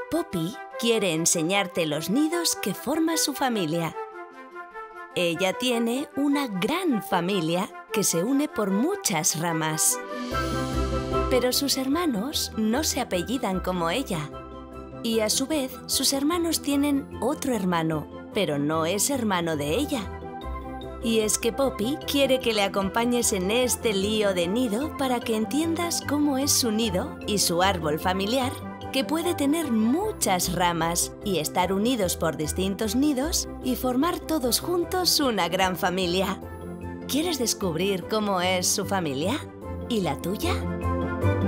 Poppy quiere enseñarte los nidos que forma su familia. Ella tiene una gran familia que se une por muchas ramas. Pero sus hermanos no se apellidan como ella. Y a su vez, sus hermanos tienen otro hermano, pero no es hermano de ella. Y es que Poppy quiere que le acompañes en este lío de nido para que entiendas cómo es su nido y su árbol familiar, que puede tener muchas ramas y estar unidos por distintos nidos y formar todos juntos una gran familia. ¿Quieres descubrir cómo es su familia? ¿Y la tuya?